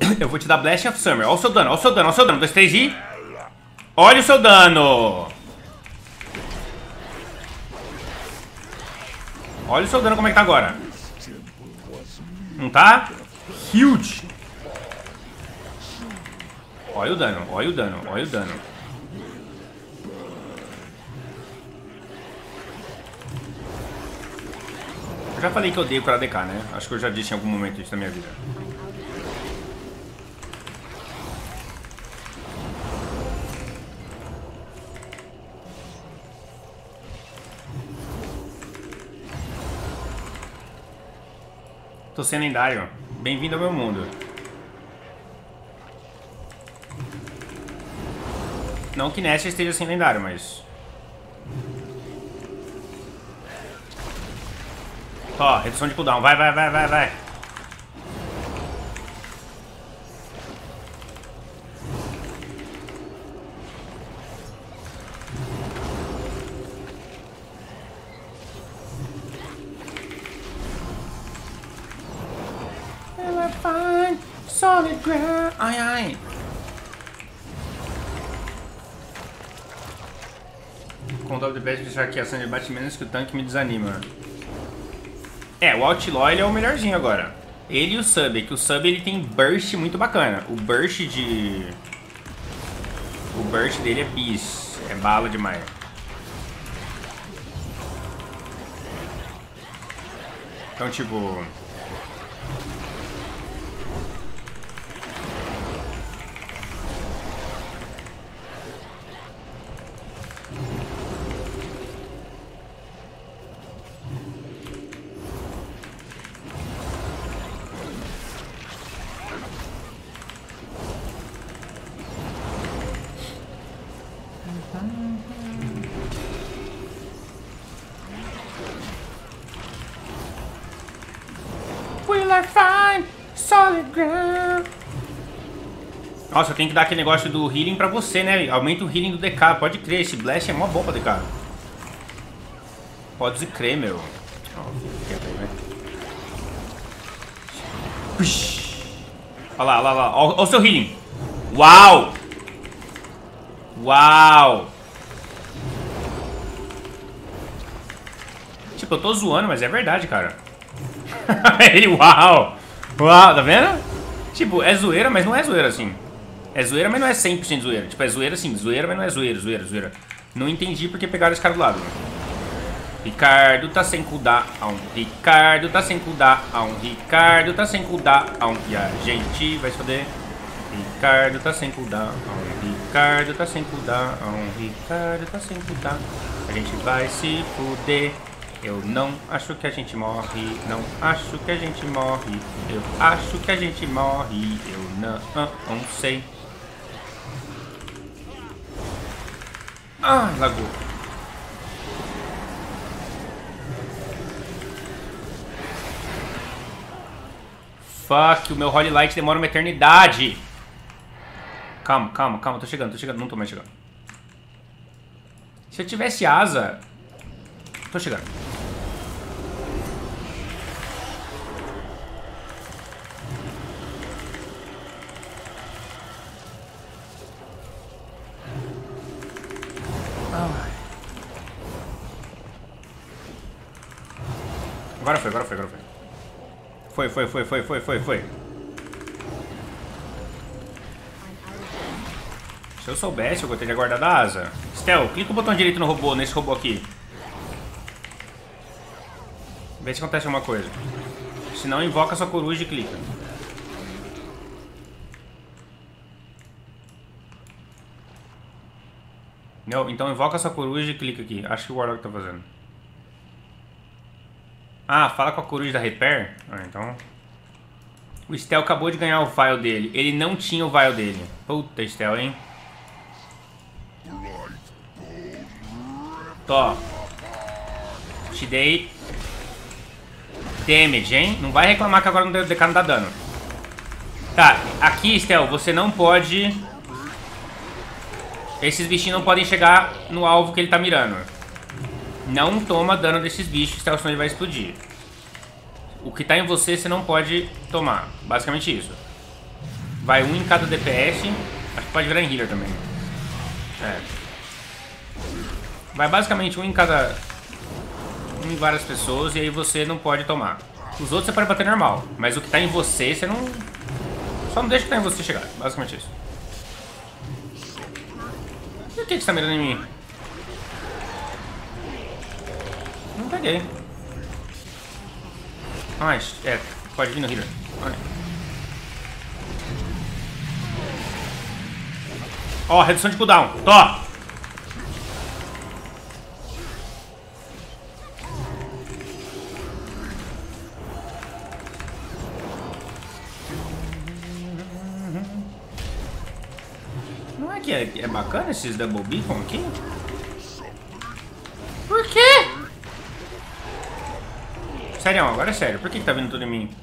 Eu vou te dar Blast of Summer. Olha o seu dano, olha o seu dano, olha o seu dano. 2, 3 e... Olha o seu dano! Olha o seu dano como é que tá agora. Não tá? Huge! Olha o dano, olha o dano, olha o dano. Eu já falei que eu odeio o ADK, né? Acho que eu já disse em algum momento isso na minha vida. Tô sendo lendário. Bem-vindo ao meu mundo. Não que Nessa esteja sem lendário, mas... Ó, redução de cooldown. Vai, vai, vai, vai, vai. Solid ground. Ai, ai. Com o top de best deixar aqui a ação de bate menos que o tanque me desanima. É, o Outlaw ele é o melhorzinho agora. Ele e o Sub, que o Sub ele tem burst muito bacana. O burst dele é bis. É bala demais. Então, tipo... Will I find solid ground? Nossa, eu tenho que dar aquele negócio do healing pra você, né? Aumenta o healing do DK, pode crer. Esse Blast é mó bom pra DK. Pode crer, meu. Olha lá, olha lá, olha lá. Olha o seu healing. Uau! Uau! Tipo, eu tô zoando, mas é verdade, cara. Ele, uau! Uau, tá vendo? Tipo, é zoeira, mas não é zoeira assim. É zoeira, mas não é 100% zoeira. Tipo, é zoeira sim, zoeira, mas não é zoeira, zoeira, zoeira. Não entendi porque pegaram esse cara do lado. Ricardo tá sem cooldown. Ricardo tá sem cooldown. Ricardo tá sem cooldown. E a gente vai se foder. Ricardo tá sem cooldown. Ricardo tá sem cooldown. Ricardo tá sem cooldown. A gente vai se fuder. Eu não acho que a gente morre. Não acho que a gente morre. Eu acho que a gente morre. Eu não sei. Ah, lagou. Fuck, o meu Holy Light demora uma eternidade. Calma, calma, calma. Tô chegando, não tô mais chegando. Se eu tivesse asa... Tô chegando. Agora foi, agora foi, agora foi. Foi. Se eu soubesse, eu teria guardado a asa. Stel, clica o botão direito no robô, nesse robô aqui. Vê se acontece alguma coisa. Se não, invoca sua coruja e clica. Não, então invoca sua coruja e clica aqui. Acho que o Warlock tá fazendo. Ah, fala com a coruja da Repair? Ah, então... O Stel acabou de ganhar o vial dele. Ele não tinha o vial dele. Puta, Stel, hein? Tó. Te dei... damage, hein? Não vai reclamar que agora o DK não dá dano. Tá, aqui, Stel, você não pode... Esses bichinhos não podem chegar no alvo que ele tá mirando. Não toma dano desses bichos, senão ele vai explodir. O que tá em você, você não pode tomar. Basicamente isso. Vai um em cada DPS. Acho que pode virar em healer também. É. Vai basicamente um em cada... Um em várias pessoas e aí você não pode tomar. Os outros você pode bater normal. Mas o que tá em você, você não... Só não deixa o que tá em você chegar. Basicamente isso. Por que você tá mirando em mim? Não peguei. Ah, é. Pode vir no healer. Ó, redução de cooldown. Tó! Não é que é bacana esses double beacon aqui? Por quê? Sério, agora é sério. Por que tá vindo tudo em mim?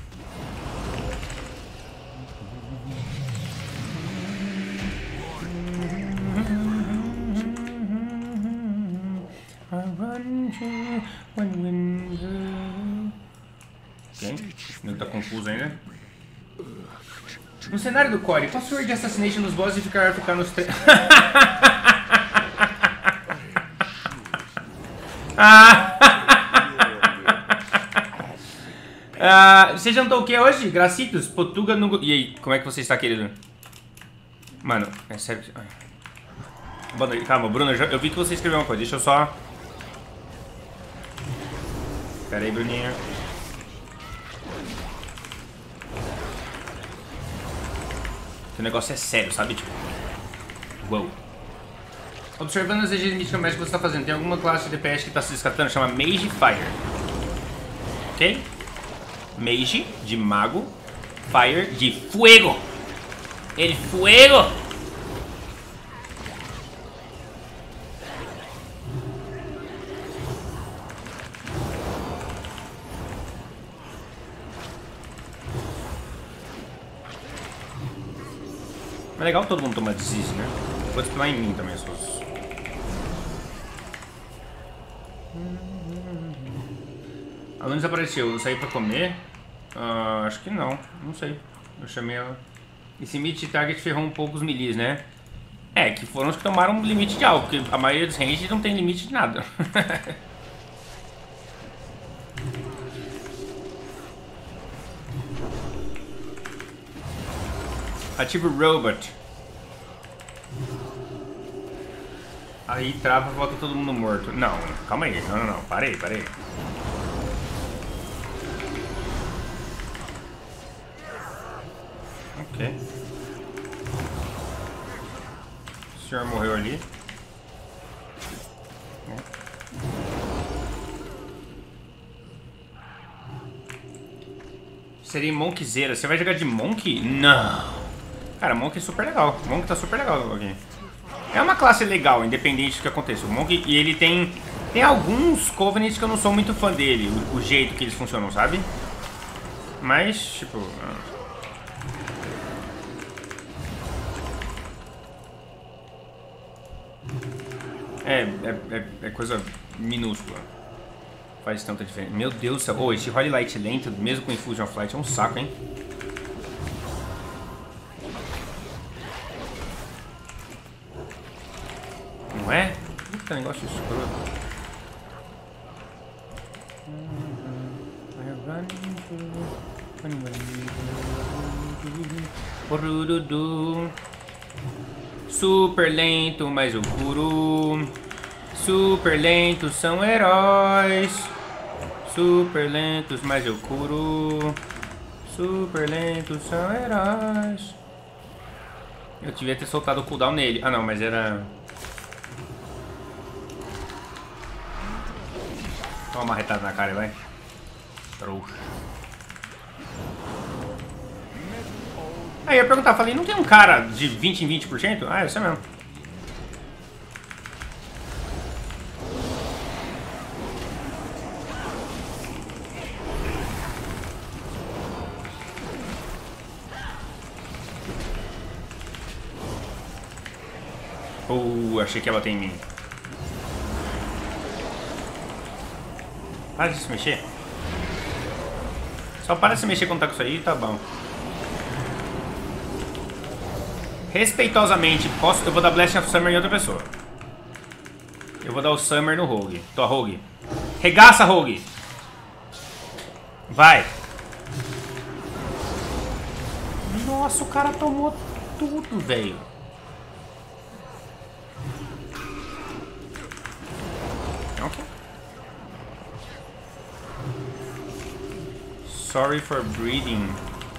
Ok, ele tá confuso ainda. No cenário do Core, qual Sword de Assassination nos bosses e ficar nos três? Você jantou o que hoje? Gracitos, Potuga no... E aí, como é que você está, querido? Mano, é sério. Boa noite. Calma, Bruno, eu vi que você escreveu uma coisa. Deixa eu só... Pera aí, Bruninho. O negócio é sério, sabe? Tipo... Uou. Observando as EGs míticas que você está fazendo, tem alguma classe de DPS que está se descartando? Chama Mage Fire. Ok? Mage, de mago. Fire, de fuego. El fuego. É legal todo mundo tomar disease, né? Pode tomar em mim também, se fosse. A Luna desapareceu. Eu saí pra comer? Acho que não. Não sei. Eu chamei ela. Esse Meat Target ferrou um pouco os melis, né? É, que foram os que tomaram um limite de algo. Porque a maioria dos range não tem limite de nada. Ativa o Robot. Aí trava e volta todo mundo morto. Não, calma aí. Não. Parei. Ok. O senhor morreu ali. Seria Monkzeira. Você vai jogar de Monk? Não. Cara, Monk é super legal. Monk tá super legal aqui. É uma classe legal, independente do que aconteça. O Monk, e ele tem alguns Covenants que eu não sou muito fã dele. O jeito que eles funcionam, sabe? Mas, tipo... É coisa minúscula. Faz tanta diferença. Meu Deus do céu. Oh, esse Holy Light lento, mesmo com Infusion of Light, é um saco, hein? Não é? Puta, negócio escroto. Super lento, mas o Kuru. Super lentos são heróis. Super lentos, mas eu curo. Super lentos são heróis. Eu devia ter soltado o cooldown nele. Ah não, mas era... Toma uma marretada na cara, vai. Trouxa. Aí eu ia perguntar, falei, não tem um cara de 20 em 20%? Ah, é isso mesmo. Achei que ia bater em mim. Para de se mexer. Só para de se mexer quando tá com isso aí, tá bom. respeitosamente, eu vou dar Blessing of Summer em outra pessoa. Eu vou dar o Summer no Rogue. Tô, Rogue. Regaça, Rogue. Vai. Nossa, o cara tomou tudo, velho. Ok. Sorry for breathing.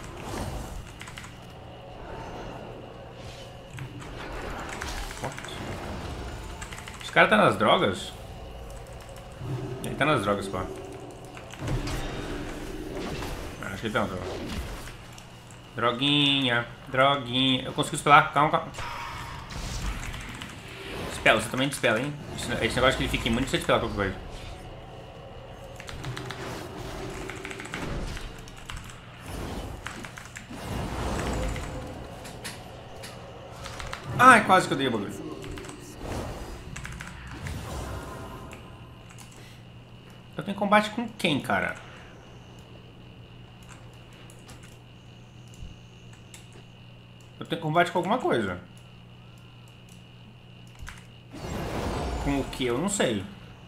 What? Esse cara tá nas drogas? Ele tá nas drogas, pô. Acho que ele tá nas drogas. Droguinha, droguinha. Eu consigo espelar, calma, calma. Dispela, você também dispela, hein? Esse negócio que ele fica imune, você dispela qualquer coisa. Ai, quase que eu dei o bagulho. Eu tenho combate com quem, cara? Eu tenho combate com alguma coisa. Com o que? Eu não sei.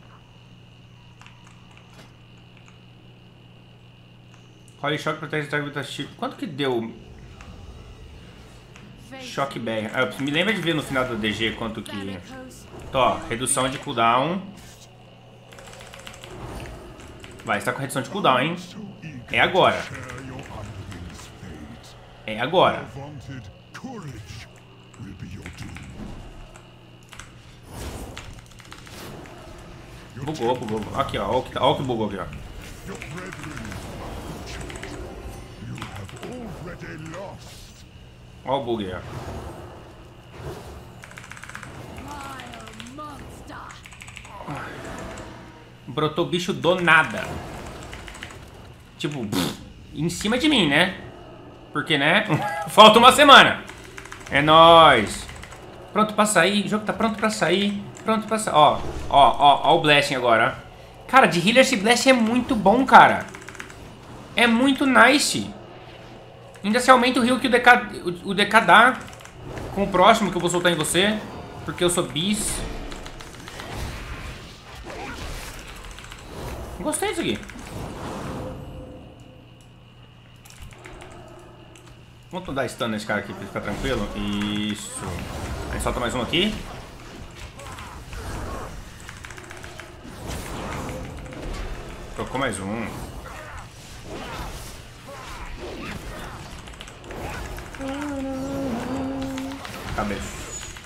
Holy Shock protege o target shield. Quanto que deu? Shock Bang. Me lembra de ver no final do DG quanto que... Ó, redução de cooldown. Vai, está com redução de cooldown, hein? É agora. É agora. Bugou, bugou. Aqui, ó. Olha o que bugou aqui, ó. Olha o bug aí, ó. Brotou bicho do nada. Tipo, em cima de mim, né? Porque, né? Falta uma semana. É nóis. Pronto pra sair. O jogo tá pronto pra sair. Pronto pra sair. Ó o Blessing agora. Cara, de healer esse Blessing é muito bom, cara. É muito nice. Ainda se aumenta o heal que o DK dá com o próximo que eu vou soltar em você. Porque eu sou bis. Gostei disso aqui. Vamos dar stun nesse cara aqui pra ele ficar tranquilo. Isso. Aí solta mais um aqui. Tocou mais um. Cabeça.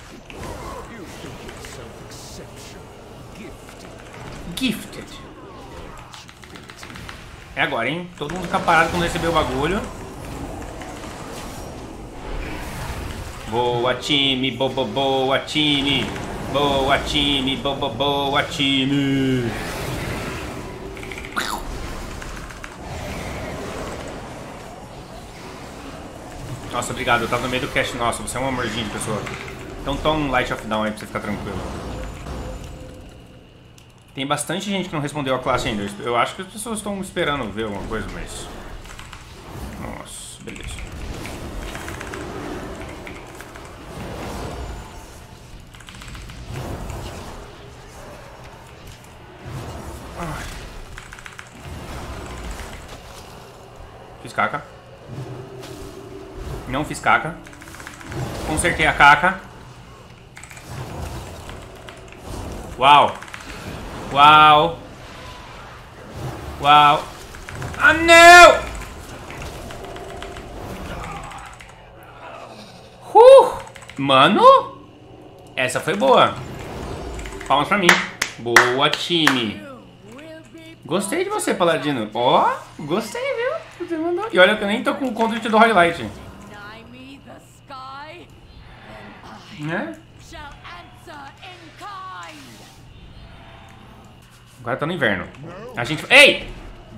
Gifted. É agora, hein? Todo mundo fica parado quando receber o bagulho. Boa, time. Boa, time. Boa, time. Boa, time. Nossa, obrigado. Eu tava no meio do cast. Nossa, você é um amorzinho de pessoa. Então toma um Light of Down aí pra você ficar tranquilo. Tem bastante gente que não respondeu a classe ainda. Eu acho que as pessoas estão esperando ver alguma coisa, mas... Nossa, beleza. Fiz caca. Não fiz caca. Consertei a caca. Uau. Uau. Uau. Ah, não! Mano, essa foi boa. Palmas pra mim. Boa, time. Gostei de você, Paladino. Ó, gostei, viu? Você mandou. E olha que eu nem tô com o controle do Highlight. Né? Agora tá no inverno. A gente... Ei!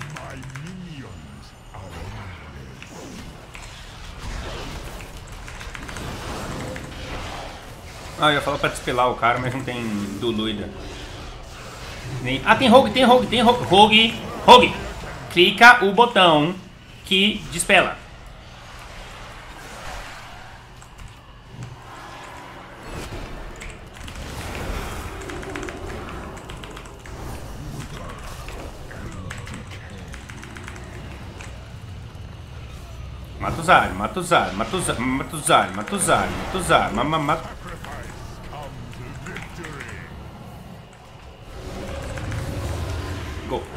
Ah, eu ia falar pra despelar o cara, mas não tem Duluida. Nem... Ah, tem Rogue, tem Rogue, tem Rogue. Rogue, Rogue. Clica o botão que despela. Mata o Zarya, mata o Zarya, mata o Zarya, mata o Zarya, mata o Zarya, mata o Zarya, mata... Go.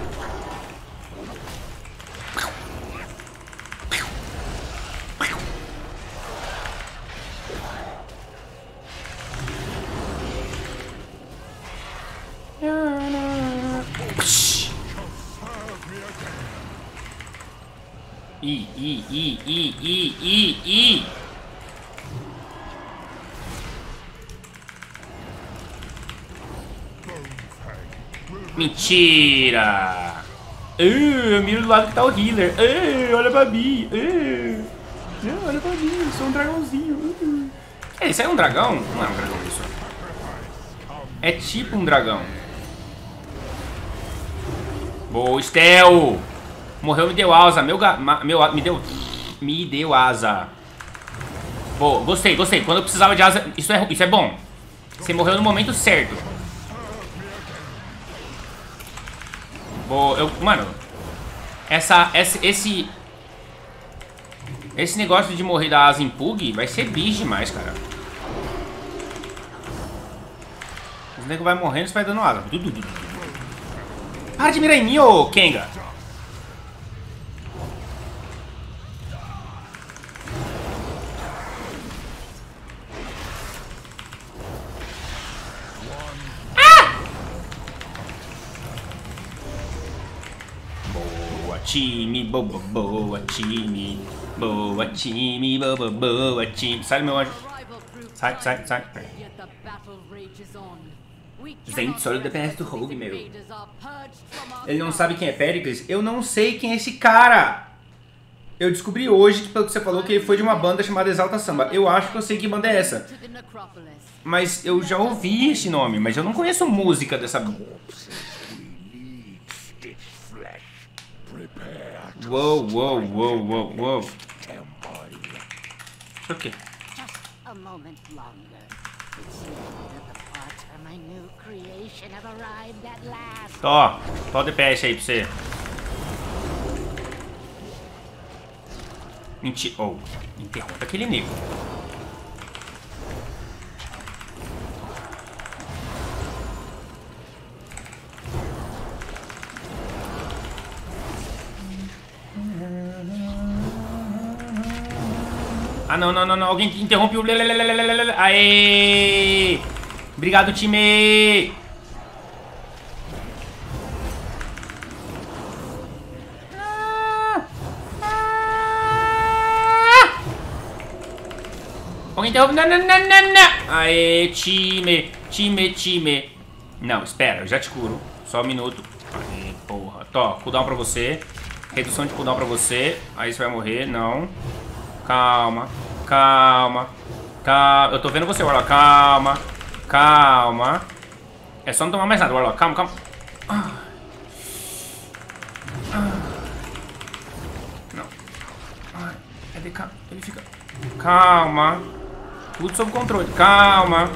Mentira! Eu miro do lado que tá o healer. Olha pra mim. Olha pra mim, eu sou um dragãozinho. Isso aí é um dragão? Não é um dragão isso. É tipo um dragão. Boa, Stel! Morreu, me deu asa. Me deu asa. Boa, gostei. Quando eu precisava de asa, isso é bom. Você morreu no momento certo. Boa, mano. Esse negócio de morrer da asa em Pug vai ser bicho demais, cara. Os nego vai morrendo e você vai dando asa. Para de mirar em mim, ô Kenga. Time, boa time, boa time, boa time. Sai do meu anjo. Sai. Gente, olha o DPS do Rogue, meu. Ele não sabe quem é Pericles? Eu não sei quem é esse cara. Eu descobri hoje, pelo que você falou, que ele foi de uma banda chamada Exalta Samba. Eu acho que eu sei que banda é essa. Mas eu já ouvi esse nome, mas eu não conheço música dessa banda. Uou. Isso aqui. Tó o DPS aí pra você. Mentira. Oh, interrompa aquele nego. Ah, não. Alguém interrompe o... Aê! Obrigado, time! Alguém interrompe... Não! Aê, time! Não, espera, eu já te curo. Só um minuto. Aê, porra. Tó, cooldown pra você. Redução de cooldown pra você. Aí você vai morrer, não. Calma. Eu tô vendo você, Warlock. Calma. É só não tomar mais nada, Warlock. Calma. Não. Cadê? Ele fica... Calma. Tudo sob controle. Calma.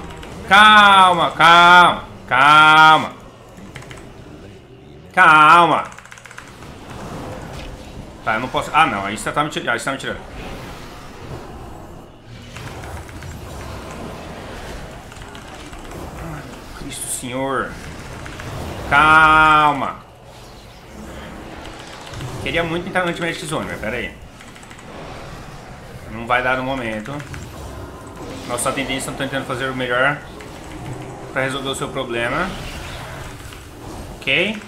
Tá, eu não posso... Ah, não. Aí você tá me tirando. Cristo Senhor. Calma. Queria muito entrar no Ultimate Zone, mas pera aí. Não vai dar no momento. Nossos atendentes estão tentando fazer o melhor pra resolver o seu problema. Ok.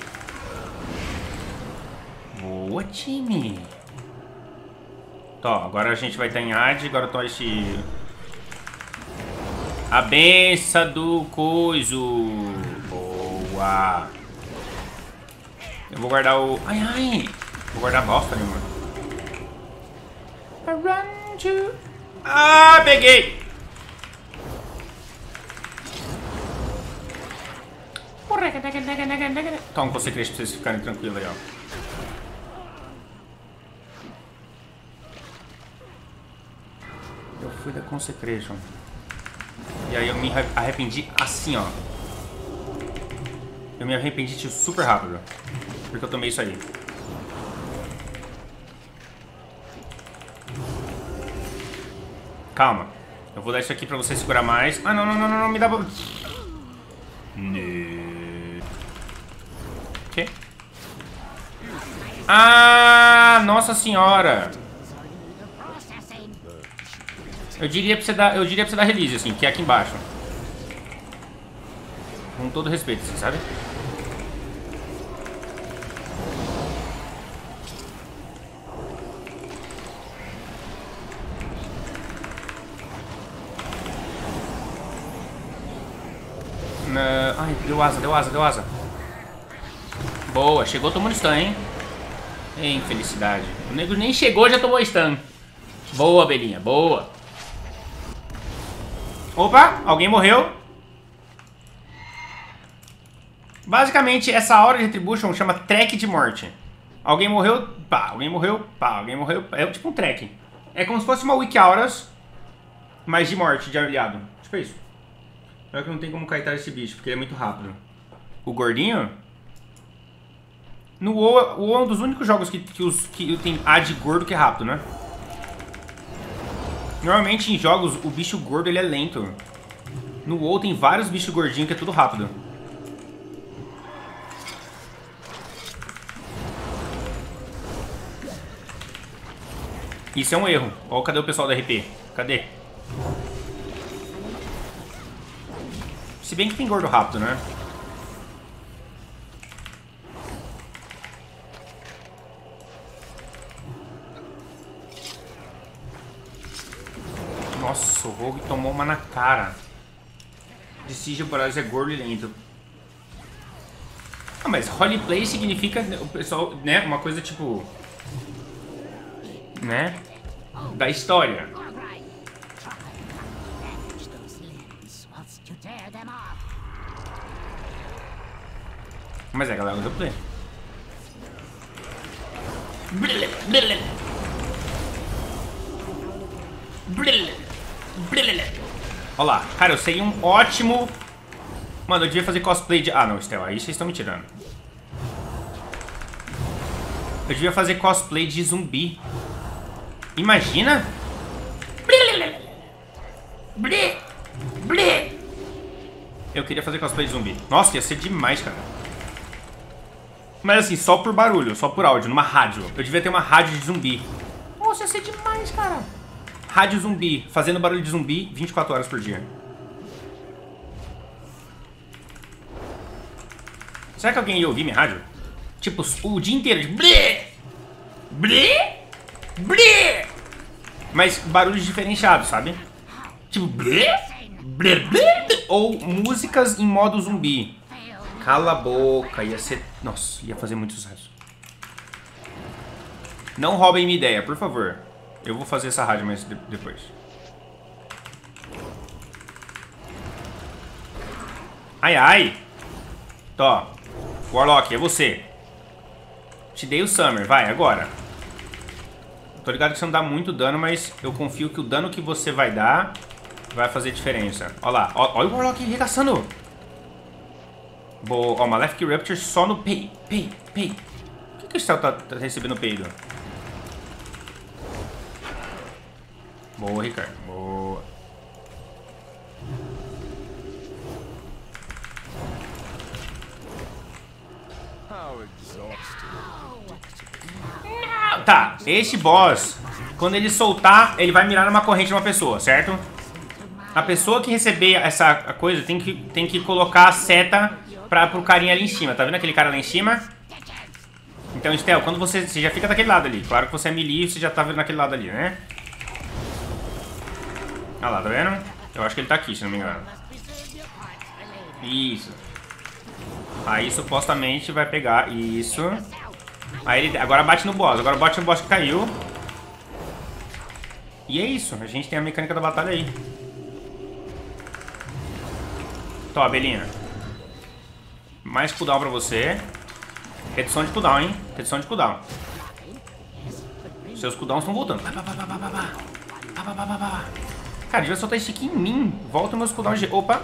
Boa, time. Tó, agora a gente vai estar em AD. Agora tô esse... A benção do coiso. Boa. Eu vou guardar o... Ai. Vou guardar a bosta, meu mano. Ah, peguei. Toma um Consecration pra vocês ficarem tranquilos aí, ó. Eu fui da Consecration. E aí eu me arrependi assim, ó. Eu me arrependi tipo, super rápido. Porque eu tomei isso aí. Calma. Eu vou dar isso aqui pra você segurar mais. Ah, não, me dá... O quê? Ah, nossa senhora. Eu diria pra você dar release, assim, que é aqui embaixo. Com todo respeito, assim, sabe? Ai, deu asa. Boa, chegou tomando stun, hein? Infelicidade. O nego nem chegou, já tomou stun. Boa, abelhinha, boa. Opa, alguém morreu. Basicamente, essa hora de Retribution chama track de morte. Alguém morreu, pá, alguém morreu, pá, alguém morreu. É tipo um track. É como se fosse uma Wiki Auras, mas de morte, de aliado. Tipo isso. Só que não tem como kaitar esse bicho, porque ele é muito rápido. O gordinho? No WoW, o WoW é um dos únicos jogos que tem AD gordo que é rápido, né? Normalmente em jogos o bicho gordo ele é lento. No WoW tem vários bichos gordinhos que é tudo rápido. Isso é um erro. Ó, cadê o pessoal da RP? Cadê? Se bem que tem gordo rápido, né? Nossa, o Rogue tomou uma na cara. Decide o Borealis é gordo e lento. Ah, mas roleplay significa o pessoal, né? Uma coisa tipo... né? Da história. Mas é, galera, do play. Olha lá, cara, eu sei um ótimo... Mano, eu devia fazer cosplay de... Ah, não, Estel, aí vocês estão me tirando. Eu devia fazer cosplay de zumbi. Imagina? Eu queria fazer cosplay de zumbi. Nossa, ia ser demais, cara. Mas assim, só por barulho, só por áudio, numa rádio. Eu devia ter uma rádio de zumbi. Nossa, ia ser demais, cara. Rádio zumbi, fazendo barulho de zumbi 24 horas por dia. Será que alguém ia ouvir minha rádio? Tipo, o dia inteiro de... Mas barulhos diferenciados, sabe? Tipo... Ou músicas em modo zumbi. Cala a boca, ia ser... Nossa, ia fazer muito sucesso. Não roubem minha ideia, por favor. Eu vou fazer essa rádio mais depois. Ai, ai. Tó. Warlock, é você. Te dei o Summer, vai, agora. Tô ligado que você não dá muito dano, mas eu confio que o dano que você vai dar vai fazer diferença. Ó lá, olha o Warlock arregaçando. Boa, ó, Malefic Rupture só no pei. Por que o Stel tá recebendo peido? Boa, Ricardo. Boa. Tá, este boss, quando ele soltar, ele vai mirar numa corrente de uma pessoa, certo? A pessoa que receber essa coisa tem que colocar a seta pro carinha ali em cima. Tá vendo aquele cara lá em cima? Então, Stel, quando você já fica daquele lado ali. Claro que você é melee e você já tá vendo naquele lado ali, né? Olha lá, tá vendo? Eu acho que ele tá aqui, se não me engano. Isso. Aí supostamente vai pegar isso. Aí ele agora bate no boss. Agora bate no boss que caiu. E é isso. A gente tem a mecânica da batalha aí. Tô, abelhinha. Mais cooldown pra você. Redução de cooldown, hein? Redução de cooldown. Seus cooldowns estão voltando. Cara, devia soltar isso aqui em mim. Volta meus cooldowns de... Opa.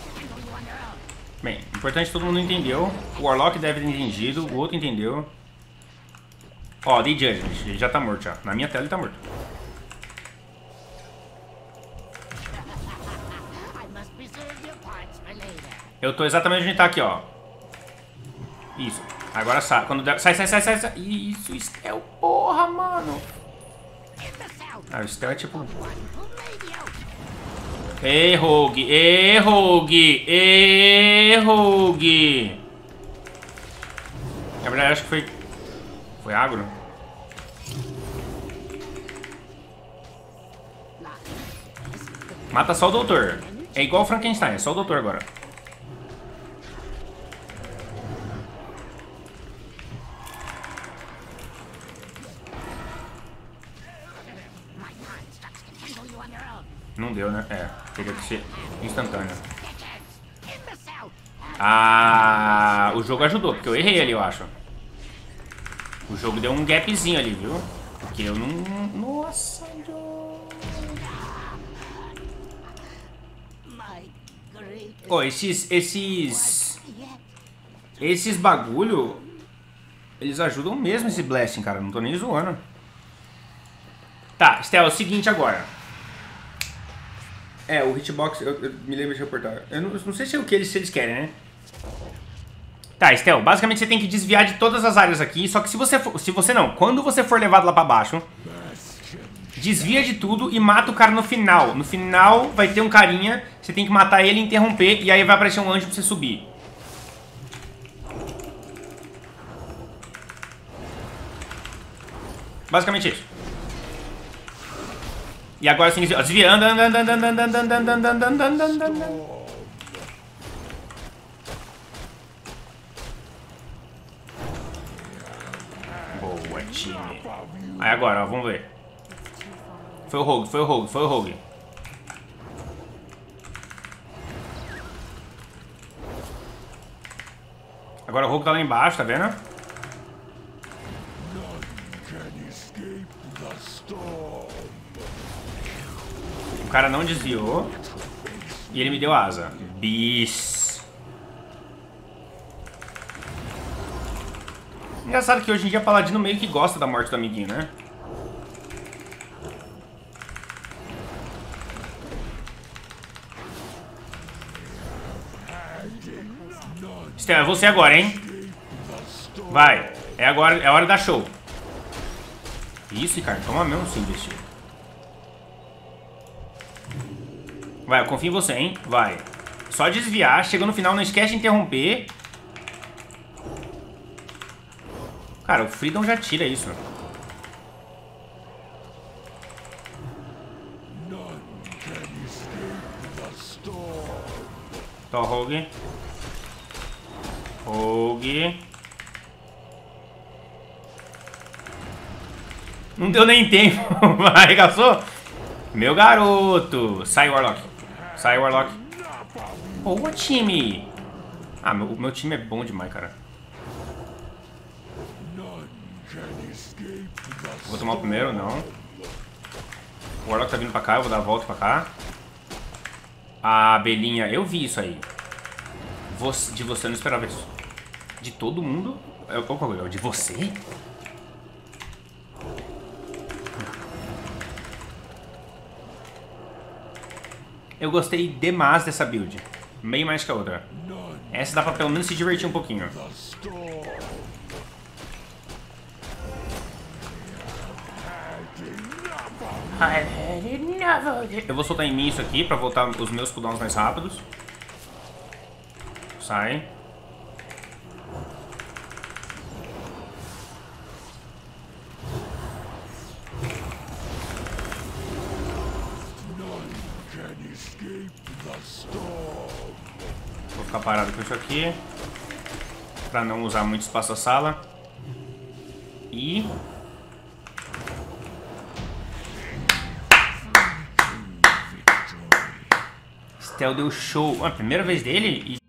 Bem, importante todo mundo entendeu. O Warlock deve ter entendido. O outro entendeu. Ó, dei Judgment. Ele já tá morto já. Na minha tela ele tá morto. Eu tô exatamente onde tá aqui, ó. Isso. Agora sai. Quando der... Sai. Isso, Stealth. Porra, mano. Ah, o Stealth é tipo... Ei, Rogue. Na verdade, acho que foi... Foi agro? Mata só o doutor. É igual o Frankenstein, é só o doutor agora. Não deu, né? É, teria que ser instantâneo. Ah, o jogo ajudou, porque eu errei ali, eu acho. O jogo deu um gapzinho ali, viu? Porque eu não... Nossa, oh, esses bagulho, eles ajudam mesmo esse blasting, cara. Não tô nem zoando. Tá, Stel, é o seguinte agora. É, o hitbox, eu me lembro de reportar. Eu não sei se é o que se eles querem, né? Tá, Stel, basicamente você tem que desviar de todas as áreas aqui. Só que se você não, quando você for levado lá pra baixo, desvia de tudo e mata o cara no final. No final vai ter um carinha, você tem que matar ele e interromper. E aí vai aparecer um anjo pra você subir. Basicamente isso. E agora sim, desvia, anda. Boa, time. Aí agora, ó, vamos ver. Foi o Rogue. Agora o Rogue tá lá embaixo, tá vendo? O cara não desviou. E ele me deu asa. Bis. Engraçado que hoje em dia Paladino meio que gosta da morte do amiguinho, né? Stella, é você agora, hein? Vai. É agora, é hora da show. Isso, cara. Toma mesmo sem investir. Vai, eu confio em você, hein? Vai. Só desviar. Chegou no final, não esquece de interromper. Cara, o Freedom já tira isso. Tó, Rogue. Não deu nem tempo. Arregaçou? Meu garoto. Sai, Warlock. Boa, time. Ah, meu time é bom demais, cara. Vou tomar o primeiro, não. O Warlock tá vindo pra cá, eu vou dar a volta pra cá. A abelhinha, eu vi isso aí. De você eu não esperava isso. De todo mundo? De você? Eu gostei demais dessa build. Meio mais que a outra. Essa dá pra pelo menos se divertir um pouquinho. Eu vou soltar em mim isso aqui pra voltar os meus cooldowns mais rápidos. Sai. Vou ficar parado com isso aqui pra não usar muito espaço da sala. E... Stel deu show. A primeira vez dele e